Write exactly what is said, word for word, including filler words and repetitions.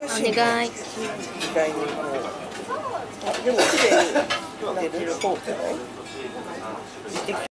お願い。 意外にこう、あ、でも綺麗に出る方じゃない？